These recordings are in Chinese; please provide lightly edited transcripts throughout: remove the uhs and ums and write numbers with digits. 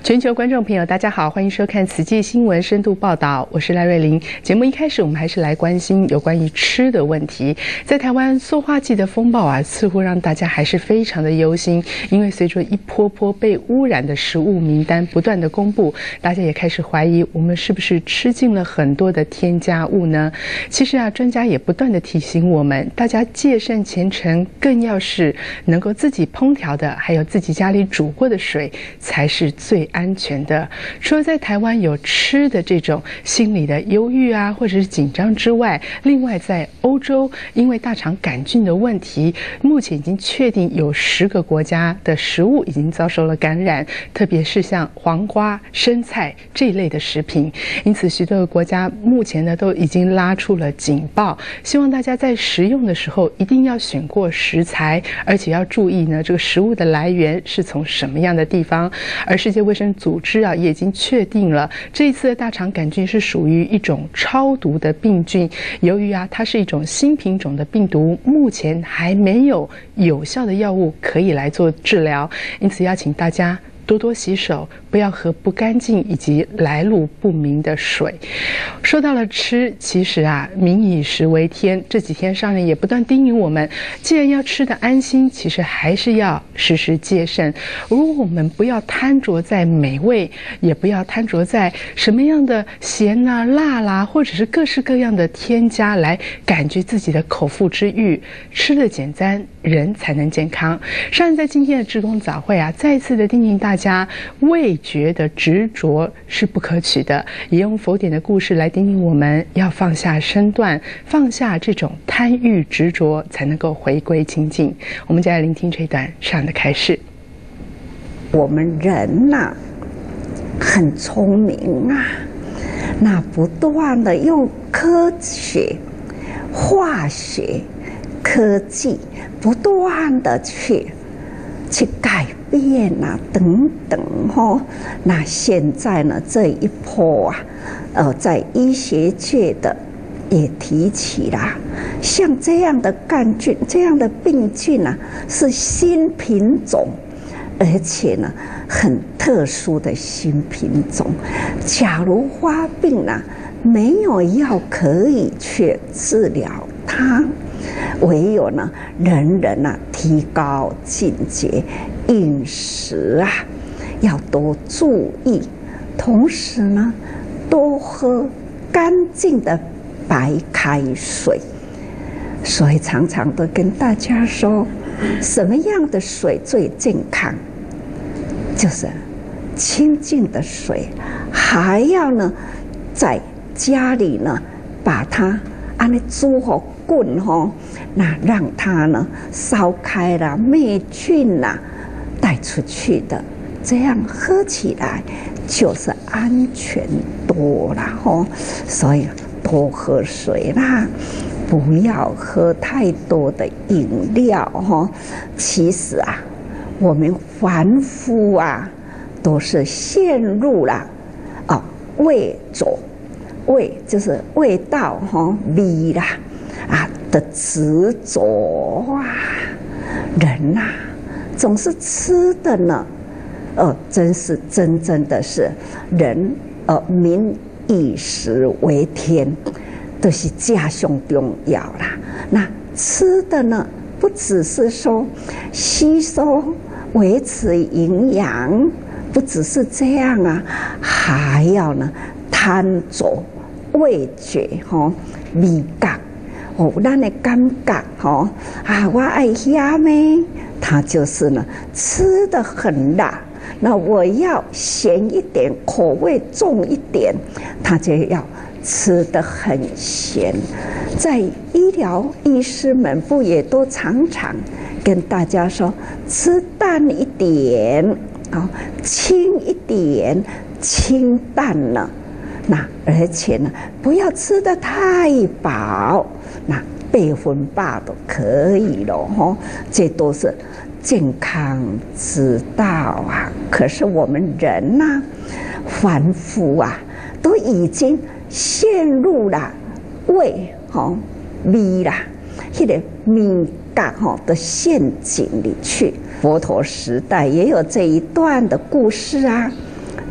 全球观众朋友，大家好，欢迎收看慈济新闻深度报道，我是赖瑞玲。节目一开始，我们还是来关心有关于吃的问题。在台湾塑化剂的风暴啊，似乎让大家还是非常的忧心，因为随着一波波被污染的食物名单不断的公布，大家也开始怀疑我们是不是吃进了很多的添加物呢？其实啊，专家也不断的提醒我们，大家戒慎虔诚，更要是能够自己烹调的，还有自己家里煮过的水，才是最安全的。除了在台湾有吃的这种心理的忧郁啊，或者是紧张之外，另外在欧洲，因为大肠杆菌的问题，目前已经确定有10个国家的食物已经遭受了感染，特别是像黄瓜、生菜这一类的食品。因此，许多的国家目前呢都已经拉出了警报，希望大家在食用的时候一定要选过食材，而且要注意呢这个食物的来源是从什么样的地方。而世界卫生组织啊也已经确定了，这一次的大肠杆菌是属于一种超毒的病菌。由于啊它是一种新品种的病毒，目前还没有有效的药物可以来做治疗，因此要请大家多多洗手，不要喝不干净以及来路不明的水。说到了吃，其实啊，民以食为天。这几天上人也不断叮咛我们，既然要吃得安心，其实还是要时时戒慎。如果我们不要贪着在美味，也不要贪着在什么样的咸啦、辣啦，或者是各式各样的添加来感觉自己的口腹之欲。吃得简单，人才能健康。上人在今天的志工早会啊，再一次的叮咛大家，味觉的执着是不可取的，也用佛典的故事来叮咛我们要放下身段，放下这种贪欲执着，才能够回归清净。我们就来聆听这一段上人的开示。 我们人呐，很聪明啊，那不断的用科学、化学、科技，不断的去改变啊，等等哈。那现在呢，这一波啊，在医学界的也提起啦，像这样的杆菌、这样的病菌啊，是新品种，而且呢，很特殊的新品种。假如发病了，没有药可以去治疗它。唯有呢，人人啊提高境界，饮食啊要多注意，同时呢多喝干净的白开水。所以常常都跟大家说，什么样的水最健康？就是清净的水，还要呢在家里呢把它按那煮好滚吼，那让它呢烧开了，灭菌啦，带出去的，这样喝起来就是安全多了吼。所以多喝水啦，不要喝太多的饮料吼。其实啊，我们凡夫啊，都是陷入了味着，味就是味道哈，味啦。的执着啊，人呐，总是吃的呢，真的是人，民以食为天，都是家上重要啦。那吃的呢，不只是说吸收、维持营养，不只是这样啊，还要呢贪着味觉哈，味觉。咱的感觉我爱虾咩，它就是呢吃得很辣，那我要咸一点，口味重一点，它就要吃得很咸。在医疗医师们不也都常常跟大家说，吃淡一点，轻一点，清淡了。那而且呢，不要吃得太饱，那8分饱都可以了哈。这都是健康之道啊。可是我们人呐，凡夫啊，都已经陷入了味味啦，那个味觉的陷阱里去。佛陀时代也有这一段的故事啊。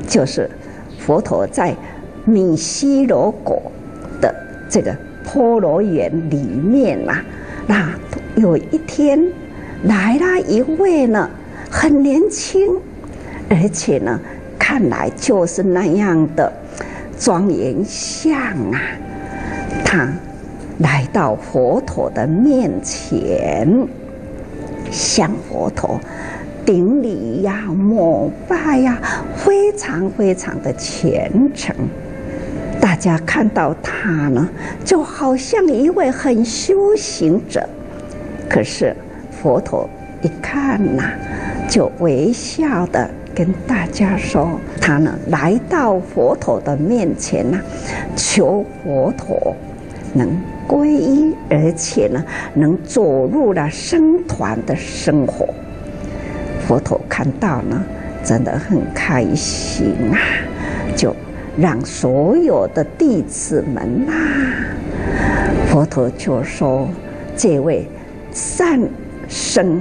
就是佛陀在米西罗果的这个婆罗园里面啊，那有一天来了一位呢，很年轻，而且呢，看来就是那样的庄严相啊。他来到佛陀的面前，向佛陀顶礼呀、膜拜呀，非常非常的虔诚。大家看到他呢，就好像一位很修行者。可是佛陀一看呐，就微笑的跟大家说，他呢来到佛陀的面前呢，求佛陀能皈依，而且呢能走入了僧团的生活。佛陀看到呢，真的很开心啊，就让所有的弟子们佛陀就说，这位善生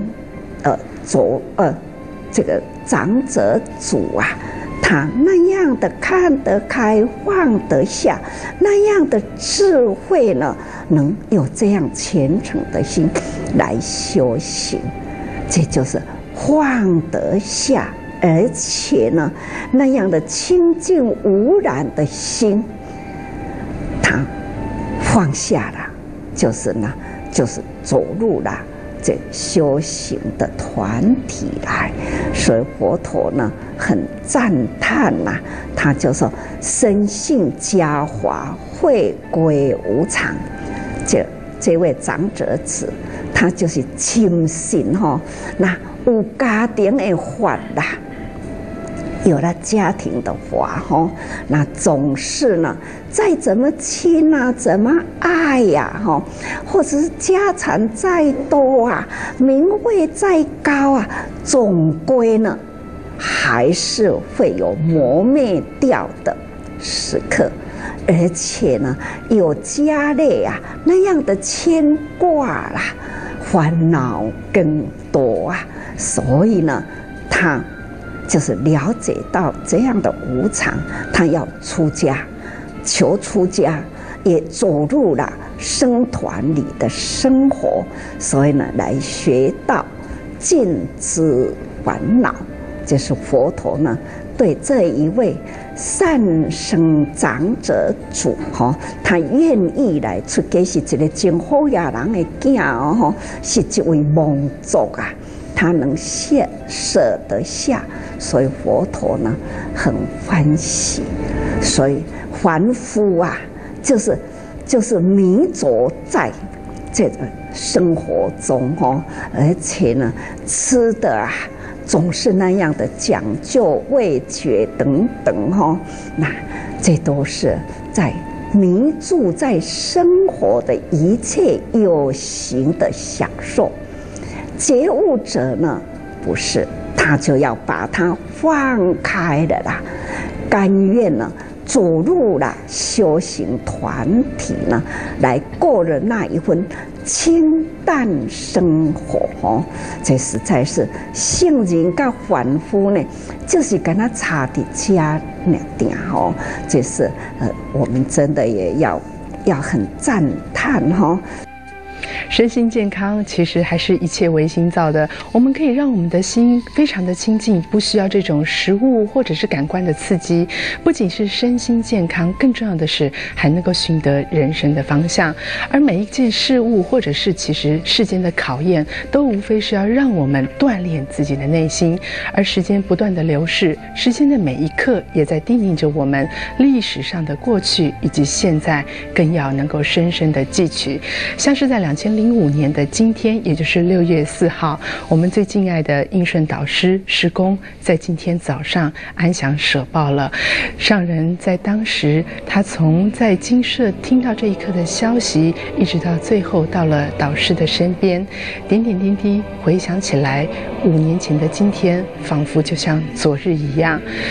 这个长者主啊，他那样的看得开放得下，那样的智慧呢，能有这样虔诚的心来修行，这就是放得下，而且呢，那样的清净无染的心，他放下了，就是走入了这修行的团体来。所以佛陀呢很赞叹呐，他就说身性家华，会归无常。这位长者子，他就是亲信那有家庭的法啦，有了家庭的话那总是呢，再怎么亲啊，怎么爱呀或者是家产再多啊，名位再高啊，总归呢还是会有磨灭掉的时刻。而且呢，有家累啊那样的牵挂啦，烦恼更多啊，所以呢，他就是了解到这样的无常，他要出家，求出家，也走入了僧团里的生活，所以呢，来学到尽知烦恼。这是佛陀呢对这一位善生长者主他愿意来出家，是一个真好呀人的囝是一位蒙族啊，他能舍得下，所以佛陀呢很欢喜。所以凡夫啊，就是迷着在这个生活中而且呢吃的啊总是那样的讲究味觉等等那这都是在迷住在生活的一切有形的享受。觉悟者呢不是，他就要把它放开了啦，甘愿呢走入了修行团体呢，来过了那一份清淡生活这实在是圣人跟凡夫呢，就是跟他差的家那点这是我们真的也要很赞叹身心健康其实还是一切唯心造的，我们可以让我们的心非常的清净，不需要这种食物或者是感官的刺激。不仅是身心健康，更重要的是还能够寻得人生的方向。而每一件事物或者是其实世间的考验，都无非是要让我们锻炼自己的内心。而时间不断的流逝，时间的每一刻也在叮咛着我们，历史上的过去以及现在更要能够深深的记取。像是在2005年的今天，也就是6月4号，我们最敬爱的应顺导师师公在今天早上安详舍报了。上人在当时，他从在精舍听到这一刻的消息，一直到最后到了导师的身边，点点滴滴回想起来，5年前的今天，仿佛就像昨日一样。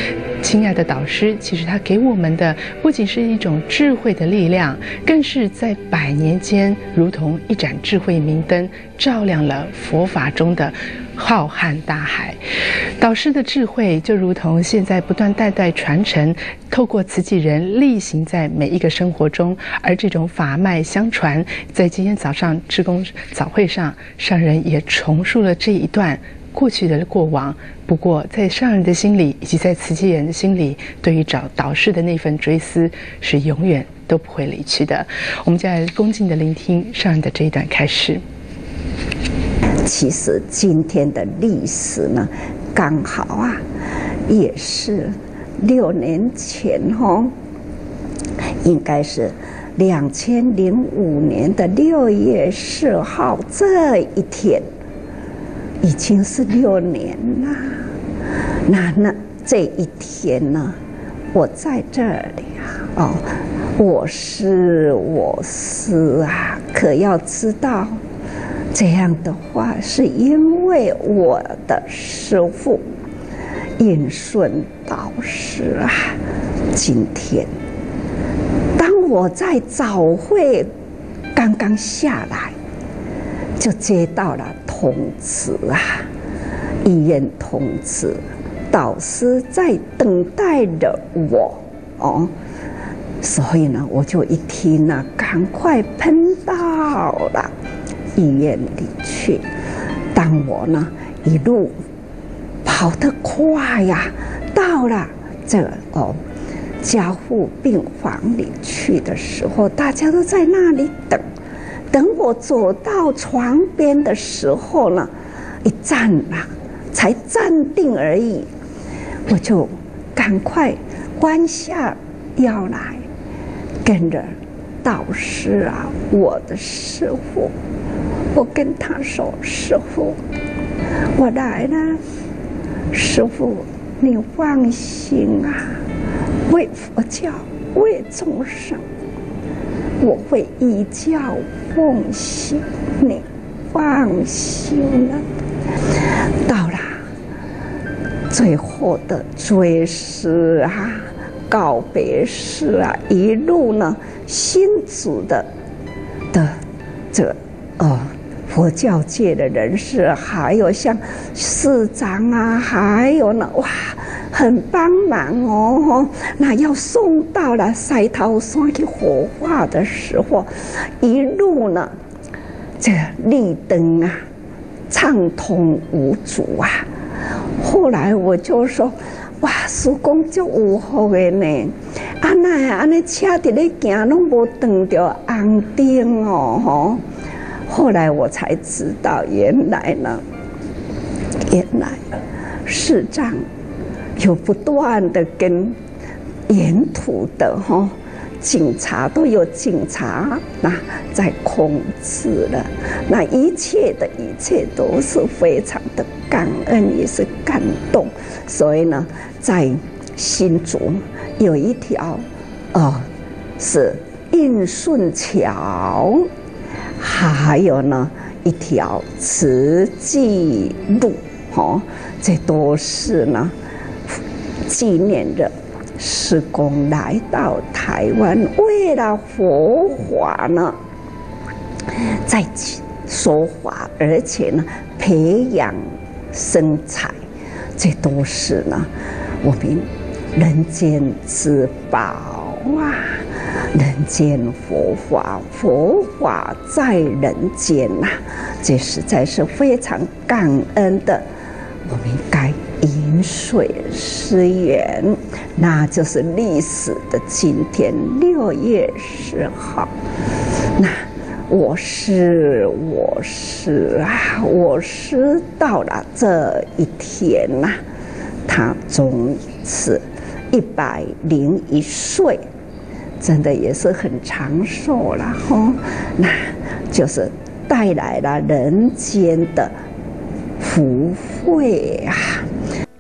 亲爱的导师，其实他给我们的不仅是一种智慧的力量，更是在100年间如同一盏智慧明灯，照亮了佛法中的浩瀚大海。导师的智慧就如同现在不断代代传承，透过慈济人力行在每一个生活中，而这种法脉相传，在今天早上志工早会上，上人也重述了这一段过去的过往。不过在上人的心里，以及在慈济人的心里，对于找导师的那份追思是永远都不会离去的。我们就来恭敬的聆听上人的这一段开始。 其实今天的历史呢，刚好啊，也是6年前应该是2005年的6月4号这一天，已经是6年了。那这一天呢，我在这里啊，我是啊，可要知道。这样的话，是因为我的师父印顺导师啊，今天当我在早会刚刚下来，就接到了通知啊，医院通知，导师在等待着我所以呢，我就一听呢，赶快奔到了医院里去。当我呢一路跑得快呀，到了这个加护病房里去的时候，大家都在那里等。等我走到床边的时候呢，一站啊，才站定而已，我就赶快弯下腰来，跟着导师啊，我的师父。我跟他说：“师父，我来了。师父，你放心啊，为佛教，为众生，我会依教奉行，你放心了。”到了最后的追思啊，告别式啊，一路呢，新组的这佛教界的人士，还有像市长啊，还有呢，哇，很帮忙那要送到了西头山去火化的时候，一路呢，这绿灯啊，畅通无阻啊。后来我就说，哇，师公足有福的呢，安尼车伫咧行，拢无撞到红灯后来我才知道，原来市长有不断的跟沿途的警察都有警察在控制了，那一切都是非常的感恩，也是感动。所以呢，在新竹有一条是印顺桥。还有呢，一条慈济路，这都是呢纪念着师公来到台湾，为了佛法呢，在说法，而且呢培养生财，这都是呢我们人间之宝啊。人间佛法，佛法在人间这实在是非常感恩的。我们该饮水思源，那就是历史的今天6月10号。那我师到了这一天他终是101岁。真的也是很长寿了那就是带来了人间的福慧啊。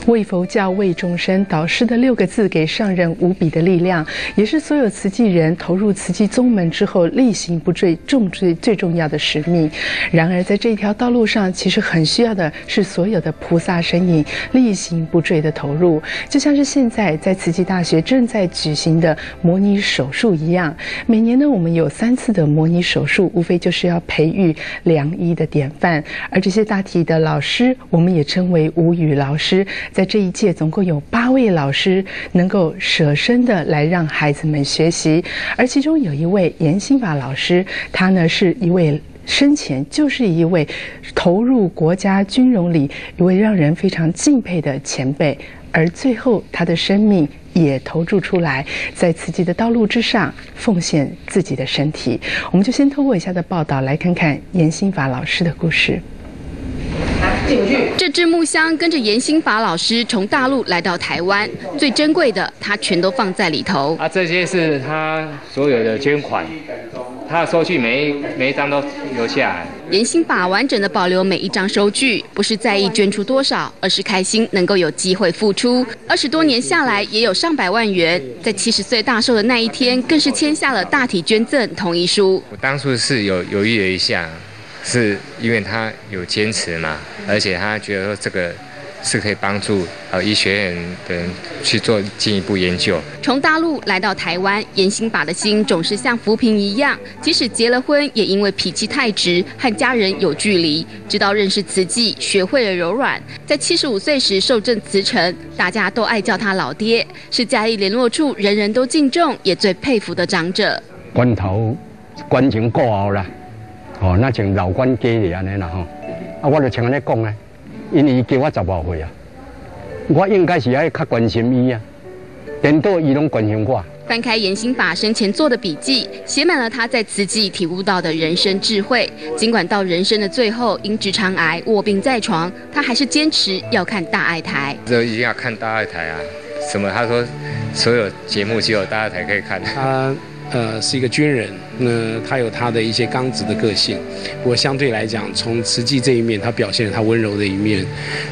为佛教为众生，导师的6个字给上人无比的力量，也是所有慈济人投入慈济宗门之后力行不坠最重要的使命。然而在这条道路上，其实很需要的是所有的菩萨身影力行不坠的投入，就像是现在在慈济大学正在举行的模拟手术一样。每年呢，我们有3次的模拟手术，无非就是要培育良医的典范。而这些大体的老师，我们也称为无语老师。在这一届总共有8位老师能够舍身的来让孩子们学习，而其中有一位严心法老师，他呢是一位生前就是一位投入国家军容里一位让人非常敬佩的前辈，而最后他的生命也投注出来，在慈济的道路之上奉献自己的身体。我们就先透过以下的报道来看看严心法老师的故事。 这支木箱跟着严心法老师从大陆来到台湾，最珍贵的他全都放在里头。 这些是他所有的捐款，他的收据每一张都留下来。 严心法完整的保留每一张收据，不是在意捐出多少，而是开心能够有机会付出。20多年下来，也有上百万元。在70岁大寿的那一天，更是签下了大体捐赠同意书。 我当初是犹豫了一下。是因为他有坚持嘛，而且他觉得说这个是可以帮助医学院的人去做进一步研究。 从大陆来到台湾，严心法的心总是像浮萍一样，即使结了婚，也因为脾气太直，和家人有距离。直到认识慈济，学会了柔软，在75岁时受赠慈诚，大家都爱叫他老爹，是嘉义联络处人人都敬重也最佩服的长者。 关头关前顾后啦。那像老管家哩安尼啦吼，我就像安尼讲咧，因为伊叫我15岁啊，我应该是爱较关心伊啊，颠倒伊拢关心我。 翻开严心法生前做的笔记，写满了他在慈济体悟到的人生智慧。尽管到人生的最后因直肠癌卧病在床，他还是坚持要看大爱台。 这一定要看大爱台啊！什么？他说所有节目只有大爱台可以看。 是一个军人，他有他的一些刚直的个性，不过相对来讲，从慈济这一面，他表现了他温柔的一面。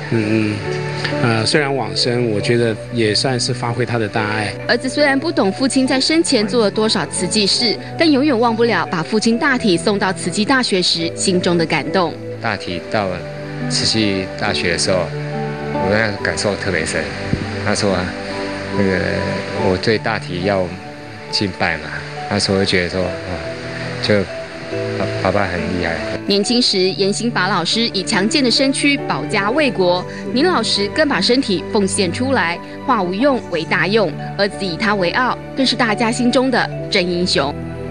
虽然往生，我觉得也算是发挥他的大爱。 儿子虽然不懂父亲在生前做了多少慈济事，但永远忘不了把父亲大体送到慈济大学时心中的感动。 大体到慈济大学的时候，我那感受特别深。他说我对大体要敬拜嘛。那时候我觉得说，就爸爸很厉害。 年轻时，严心法老师以强健的身躯保家卫国，年老时更把身体奉献出来，化无用为大用。儿子以他为傲，更是大家心中的真英雄。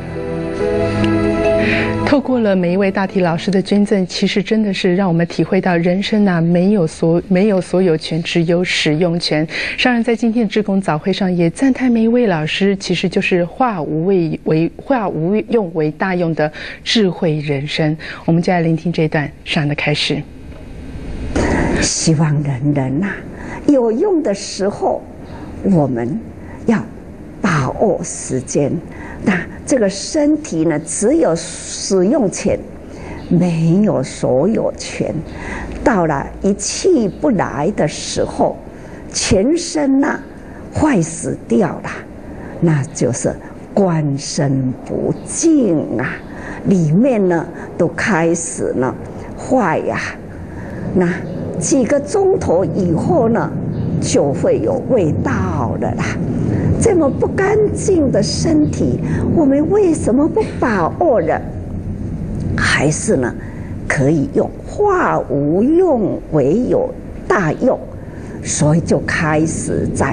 透过了每一位大体老师的捐赠，其实真的是让我们体会到人生啊，没有所有权，只有使用权。上人在今天的志工早会上也赞叹每一位老师，其实就是化无用为大用的智慧人生。我们就来聆听这一段上人的开始。 希望人人有用的时候，我们要把握时间。那这个身体呢，只有使用权，没有所有权。到了一气不来的时候，全身坏死掉了，那就是官身不净里面呢都开始坏那几个钟头以后呢，就会有味道了啦。这么不干净的身体，我们为什么不把握了？还是可以用化无用为有大用，所以就开始在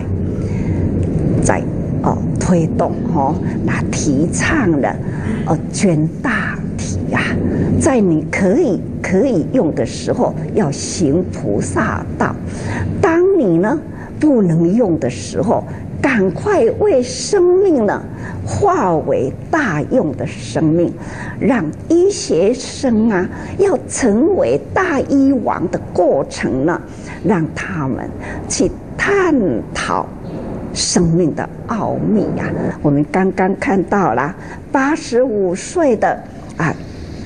推动那提倡了捐大体在你可以用的时候，要行菩萨道。当你不能用的时候，赶快为生命化为大用的生命，让医学生要成为大医王的过程让他们去探讨生命的奥秘我们刚刚看到了85岁的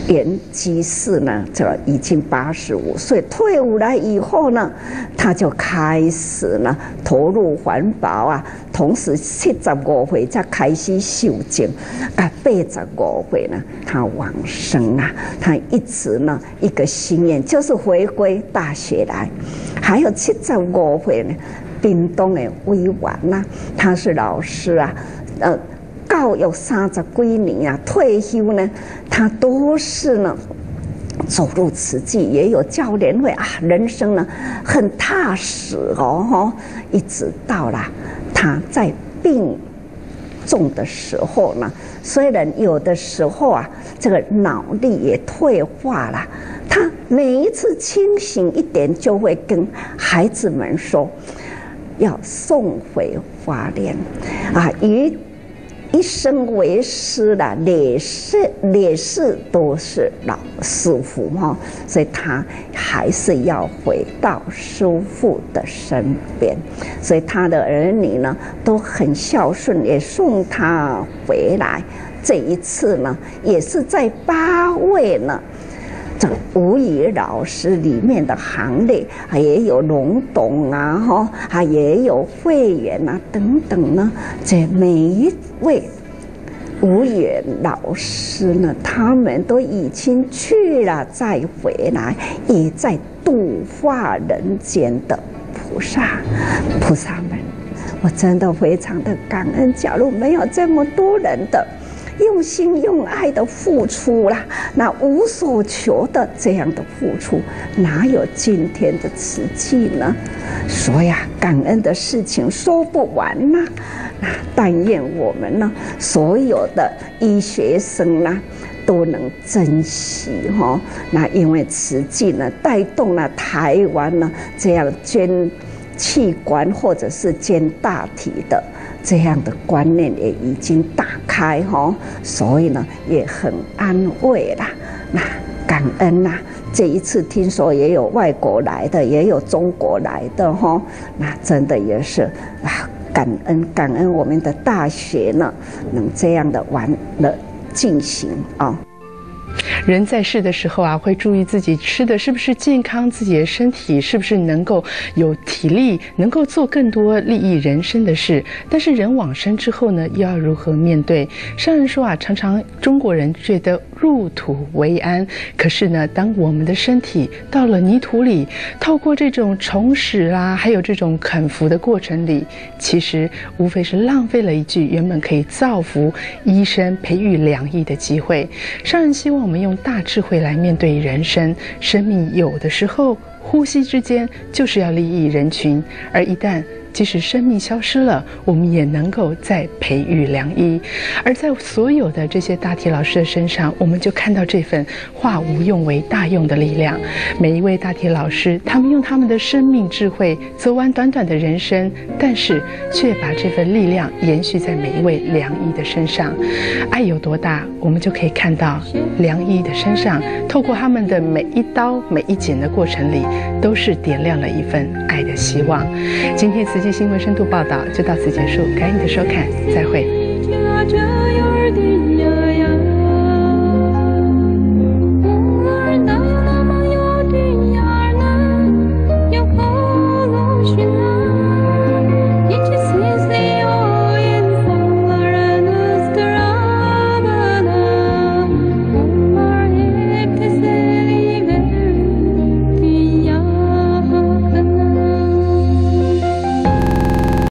原居士呢，这已经85岁，退伍了以后呢，他就开始呢投入环保啊，同时75岁才开始修正啊，85岁呢他往生啊，他一直呢一个心愿就是回归大学来，还有75岁呢，屏东的委员呐，他是老师啊，教育30几年啊，退休呢，他都是呢走入慈济，也有教联会啊，人生呢很踏实哦，一直到了他在病重的时候呢，虽然有的时候啊，这个脑力也退化了，他每一次清醒一点，就会跟孩子们说，要送回花莲啊，一生为师啦，烈士都是老师傅哈，所以他还是要回到师父的身边，所以他的儿女呢都很孝顺，也送他回来。这一次呢，也是在8位呢。这吴语老师里面的行列，也有龙董啊，也有会员啊等等呢。这每一位吴语老师呢，他们都已经去了，再回来，也在度化人间的菩萨们。我真的非常的感恩，假如没有这么多人的用心用爱的付出啦，那无所求的这样的付出，哪有今天的慈济呢？所以啊，感恩的事情说不完呐。那但愿我们呢，所有的医学生呢，都能珍惜哈。那因为慈济呢，带动了台湾呢这样捐器官或者是捐大体的这样的观念也已经打开哈，所以呢也很安慰啦。那感恩啦，这一次听说也有外国来的，也有中国来的哈，那真的也是啊，感恩我们的大学呢能这样的玩的进行啊。 人在世的时候啊，会注意自己吃的是不是健康，自己的身体是不是能够有体力，能够做更多利益人生的事。但是人往生之后呢，又要如何面对？上人说啊，常常中国人觉得入土为安，可是呢，当我们的身体到了泥土里，透过这种虫屎啦，还有这种啃服的过程里，其实无非是浪费了一句原本可以造福医生、培育良医的机会。上人希望我们用大智慧来面对人生，生命有的时候呼吸之间就是要利益人群，而一旦即使生命消失了，我们也能够再培育良医。而在所有的这些大体老师的身上，我们就看到这份化无用为大用的力量。每一位大体老师，他们用他们的生命智慧走完短短的人生，但是却把这份力量延续在每一位良医的身上。爱有多大，我们就可以看到良医的身上，透过他们的每一刀每一剪的过程里，都是点亮了一份爱的希望。今天慈济新闻深度报道就到此结束，感谢你的收看，再会。